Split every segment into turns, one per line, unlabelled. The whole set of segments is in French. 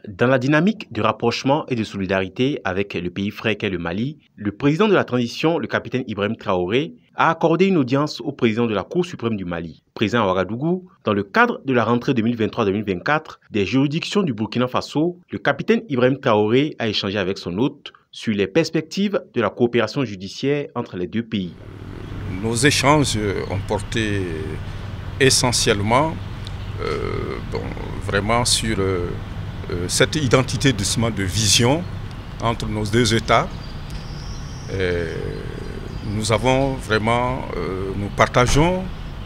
Dans la dynamique de rapprochement et de solidarité avec le pays frère qu'est le Mali, le président de la transition, le capitaine Ibrahim Traoré, a accordé une audience au président de la Cour suprême du Mali, présent à Ouagadougou, dans le cadre de la rentrée 2023-2024 des juridictions du Burkina Faso. Le capitaine Ibrahim Traoré a échangé avec son hôte sur les perspectives de la coopération judiciaire entre les deux pays.
Nos échanges ont porté essentiellement vraiment sur cette identité de vision entre nos deux États. Nous avons vraiment, nous partageons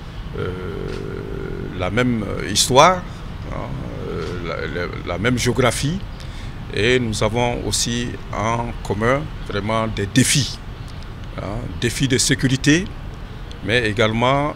la même histoire, la même géographie, et nous avons aussi en commun vraiment des défis, défis de sécurité, mais également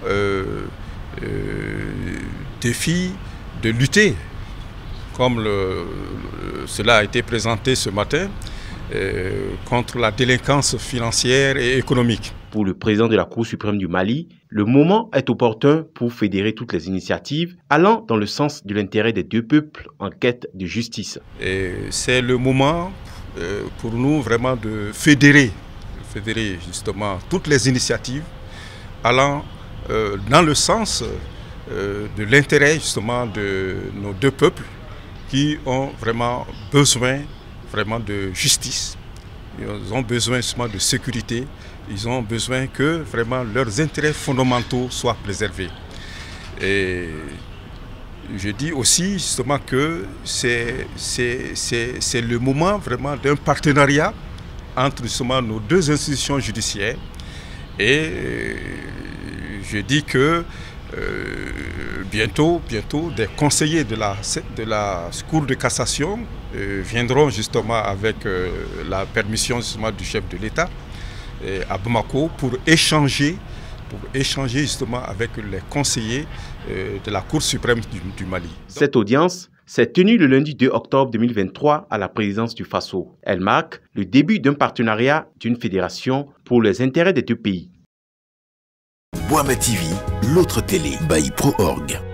défis de lutter, comme cela a été présenté ce matin, contre la délinquance financière et économique.
Pour le président de la Cour suprême du Mali, le moment est opportun pour fédérer toutes les initiatives allant dans le sens de l'intérêt des deux peuples en quête de justice.
C'est le moment pour nous vraiment de fédérer justement toutes les initiatives allant dans le sens de l'intérêt justement de nos deux peuples qui ont vraiment besoin de justice, ils ont besoin justement de sécurité, ils ont besoin que vraiment leurs intérêts fondamentaux soient préservés. Et je dis aussi justement que c'est le moment vraiment d'un partenariat entre justement nos deux institutions judiciaires, et je dis que bientôt des conseillers de la Cour de cassation viendront justement avec la permission justement du chef de l'État à Bamako pour échanger justement avec les conseillers de la Cour suprême du Mali.
Cette audience s'est tenue le lundi 2 octobre 2023 à la présidence du Faso. Elle marque le début d'un partenariat d'une fédération pour les intérêts des deux pays.
Boama TV, l'autre télé, by Pro Org.